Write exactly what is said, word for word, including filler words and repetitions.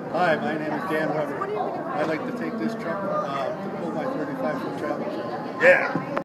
Hi, my name is Dan Weber. I'd like to take this truck uh, to pull my thirty-five foot travel trailer. Yeah.